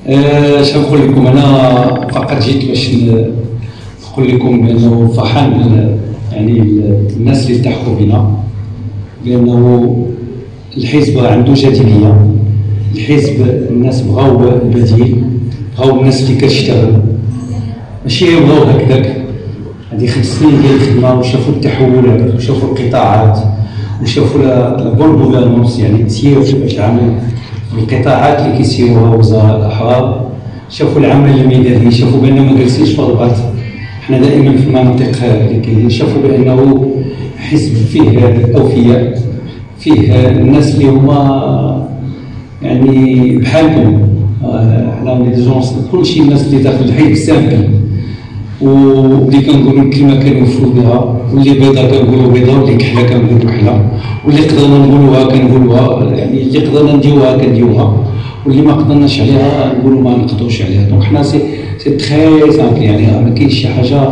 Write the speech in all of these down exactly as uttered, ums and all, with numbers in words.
اش نقول لكم؟ انا فقط جيت باش نقول لكم بانه فرحان بال يعني الناس اللي التحقوا بنا، بانه الحزب عنده جاذبيه. الحزب الناس بغاو البديل، بغاو الناس اللي كتشتغل، ماشي بغاو هكذاك. هذه خمس سنين ديال الخدمه وشافوا التحولات وشافوا القطاعات وشافوا لا بون غوفرنونس، يعني تسيير في العمل في القطاعات اللي كيسيروها وزراء الاحرار، شافوا العمل الميداني، شافوا بانه ما جالسينش في الرباط. حنا دائما في المناطق اللي كاينين شافوا بانه حزب فيه اوفياء، فيه الناس اللي هما يعني بحالكم. حنا لي جونس كلشي الناس اللي داخل الحزب سامبل، واللي كنقولوا الكلمه كنوفوا بها، واللي بيضاء كنقولوا بيضاء، واللي كحله كنقولوا كحله، واللي قدرنا نقولوها كنقولوها، يعني اللي قدرنا نديوها كنديوها، واللي ما قدرناش عليها نقولوا ما نقدروش عليها. دونك حنا سي سي تري سامبل، يعني ما كاينش شي حاجه.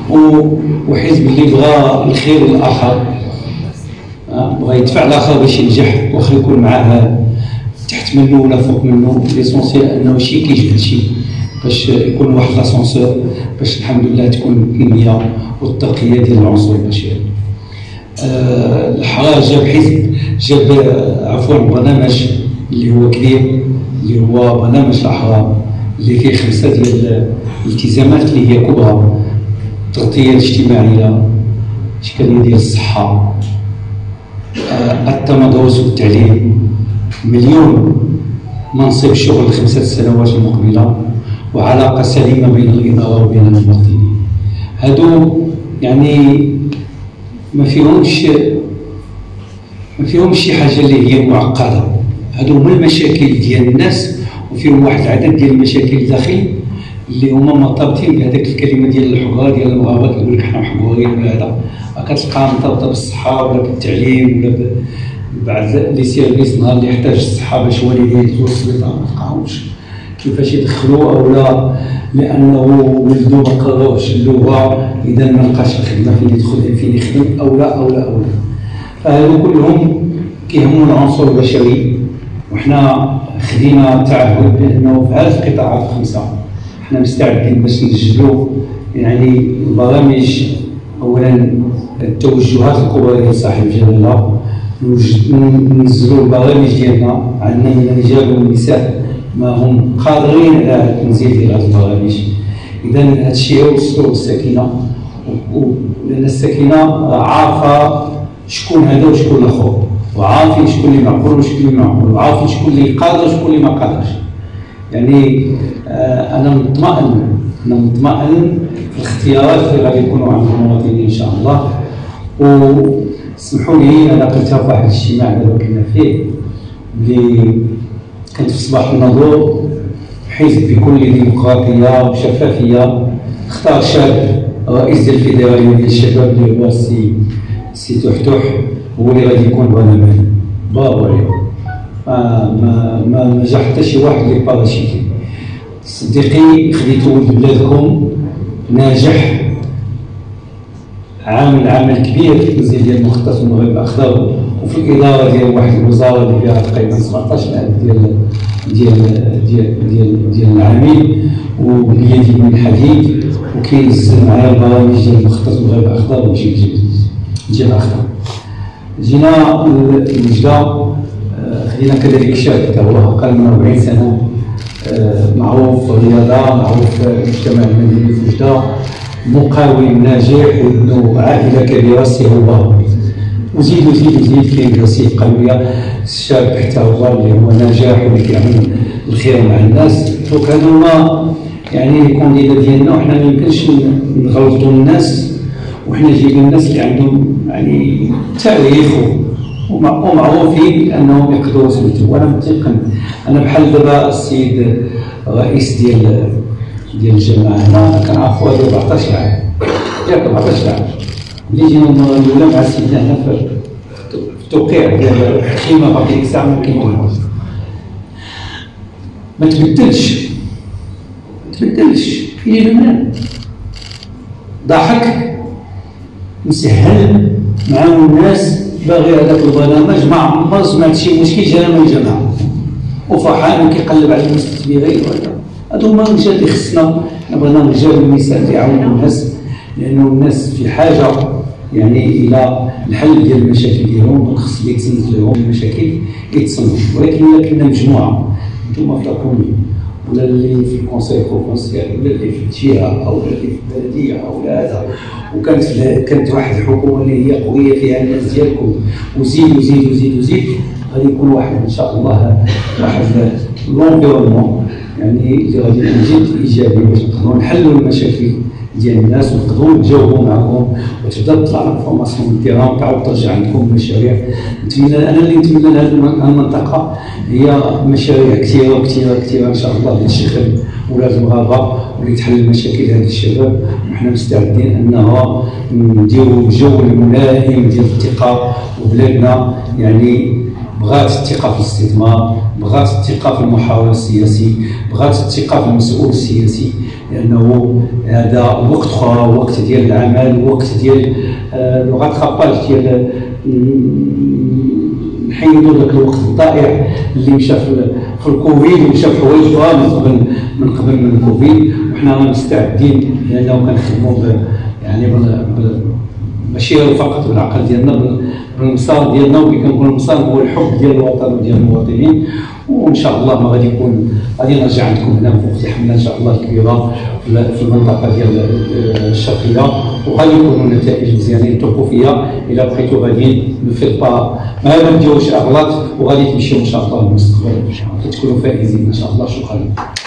وحزب اللي بغى الخير للاخر، بغى يدفع الاخر باش ينجح، واخا يكون معاه تحت منه ولا فوق منه، ليسونسيال انه شي كيجبد شي باش يكون واحد لاسونسور، باش الحمد لله تكون التنميه والترقيه ديال العنصر البشري. أه الحرار جاب حزب، جاب عفوا برنامج اللي هو كبير، اللي هو برنامج الاحرار، اللي فيه خمسه ديال الالتزامات اللي هي كبرى: التغطيه الاجتماعيه، اشكاليه ديال الصحه، أه التمدرس والتعليم، مليون منصب شغل خمسه سنوات المقبله، وعلاقه سليمه بين الاداره وبين المواطنين. هادو يعني ما فيهمش ما فيهمش شي حاجه اللي هي معقده، هادو هما المشاكل ديال الناس، وفيهم واحد العدد ديال المشاكل الداخل اللي هما مرتبطين بهذاك الكلمه ديال الحقوق ديال المغاربه، كيقول لك حنا محقوقين ولا هذا، كتلقاها مرتبطه بالصحه ولا بالتعليم ولا بعد لي سيرفيس. نهار اللي يحتاج الصحه باش والديه يدخلوا للسبيطار ما تلقاهمش كيفاش يدخلوا، اولا لانه ولدو ما قراوش اللغه، اذا ما لقاش الخدمه فين يدخل فين يخدم، اولا اولا اولا. فهذو كلهم كيهموا العنصر البشري، وحنا خدينا تعهد بانه في هذه القطاعات الخمسه حنا مستعدين باش نسجلوا يعني البرامج. اولا التوجهات الكبرى ديال صاحب الجلاله، ننزلوا البرامج ديالنا. عندنا من الرجال والنساء ما هم قادرين على التنزيل ديال هذه البرامج. اذا هذا الشيء يوصلوا للسكينه، لان السكينه عارفه شكون هذا وشكون الاخر، وعارفين شكون اللي معقول وشكون اللي معقول، وعارفين شكون اللي قادر وشكون اللي ما قادرش. يعني آه انا مطمئن انا مطمئن في الاختيارات اللي غادي يكونوا عند المواطنين ان شاء الله. وسمحوا لي، انا قلتها في واحد الاجتماع دابا كنا فيه، اللي كانت في صباح النظور، حزب بكل ديمقراطيه وشفافيه اختار شاب رئيس ديال الفيدراليه ديال الشباب اللي هو السي سي تحتح، هو اللي غادي يكون برلماني. برافو عليه. ما ما ما جا حتى شي واحد اللي باراشيتي. صديقي، خديتو ولد بلادكم، ناجح، عامل عمل كبير في التنزيل ديال مخطط المغرب الاخضر، وفي الاداره ديال واحد الوزاره اللي فيها تقريبا سبعطاش الف ديال ديال ديال ديال ديال العامل، وباليد من الحديد، وكينزل معايا البرامج ديال مخطط المغرب الاخضر ويجيب الجيل الاخضر. جينا لوجده، خدينا كذلك شاب حتى هو اقل من أربعين سنه، معروف في الرياضه، معروف في المجتمع المدني في وجده، مقاول ناجح، وابن عائله كبيره سي هو. وزيد وزيد وزيد كاين رصيد قويه، الشاب حتى هو اللي هو ناجح واللي كيعمل الخير مع الناس. دونك هادو هما يعني الكونديدا ديالنا، وحنا ما يمكنش نغلطوا الناس، وحنا جايبين الناس اللي عندهم يعني تاريخ ومعروفين بانهم يقدروا يثبتوا. وانا متيقن، انا بحال دابا السيد الرئيس ديال ديال الجماعه هنا كنعرفوه هذا أربعطاش عام، ياك أربعطاش عام، اللي جينا المره الاولى مع سيدنا هنا في التوقيع ديال الخيمه باقي ديك الساعه ما كيكونش. ما تبدلش ما تبدلش إلى لبنان، ضحك مسهل معاهم الناس، باغي هذاك البرنامج ما عمر سمعت شي مشكل جانا من الجماعه. وفرحان وكيقلب على المستثمرين. هادو هما الرجال اللي خصنا، حنا بغينا الرجال والنساء اللي يعاونوا الناس، لانه الناس في حاجه يعني الى الحل ديال المشاكل ديالهم، خص اللي يتسنت لهم المشاكل يتصنتوا. ولكن الا كنا مجموعه، نتوما في لاكومي ولا اللي في الكونسيل بروفونسيال ولا اللي في الجهه او اللي في البلديه او هذا، وكانت كانت واحد الحكومه اللي هي قويه فيها الناس ديالكم، وزيد وزيد وزيد وزيد، غادي يكون واحد ان شاء الله واحد لونفيرونمون يعني اللي غادي يكون جد ايجابي باش نقدروا نحلوا المشاكل ديال الناس ونقدروا نتجاوبوا معكم، وتبدا تطلع الانفورماسيون من التيران وتعاود ترجع عندكم مشاريع. نتمنى انا اللي نتمنى لهذه المنطقه هي مشاريع كثيره وكثيره كثيره ان شاء الله اللي تشغل ولاد المغاربه واللي تحل المشاكل هذه الشباب، وحنا مستعدين انها نديروا الجو الملائم ديال الثقه. وبلادنا يعني بغات الثقه في الاستثمار، بغات الثقه في المحاور السياسي، بغات الثقه في المسؤول السياسي، لانه هذا وقت اخرى، وقت ديال العمل، وقت ديال لو غاتخاباج ديال نحيدوا ذاك الوقت الضائع اللي مشى في الكوفيد ومشى في حوايج اخرى من قبل من قبل من الكوفيد. وحنا مستعدين لانه كنخدموا يعني ماشي فقط بالعقل ديالنا، بالمسار ديالنا، وكي كنقول المسار هو الحب ديال الوطن وديال المواطنين. وان شاء الله ما غادي يكون غادي نرجع عندكم هنا في وقت الحمله ان شاء الله الكبيره في المنطقه ديال الشرقيه، وغادي يكونوا نتائج مزيانين. ثقوا فيا، الا بقيتوا غاديين نفيد با ما نديروش اغلاط، وغادي تمشيو ان شاء الله للمستقبل، تكونوا فائزين ان شاء الله. شكرا.